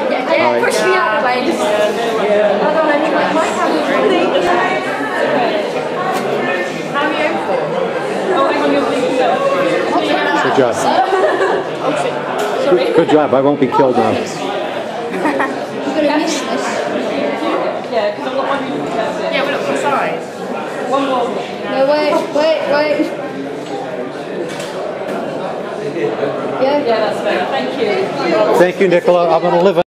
Yeah, push me out of the way. Just, I don't know, my camera's really. How are you for? Oh, hang on, you're bleeding up. Good job. Oh shit. Sorry. Good job, I won't be killed now. You're going to miss this. Yeah, because I've got one unit that's it. Yeah, we're not precise. One more. No, wait. Yeah, that's better. Thank you. Thank you, Nicola. I'm going to live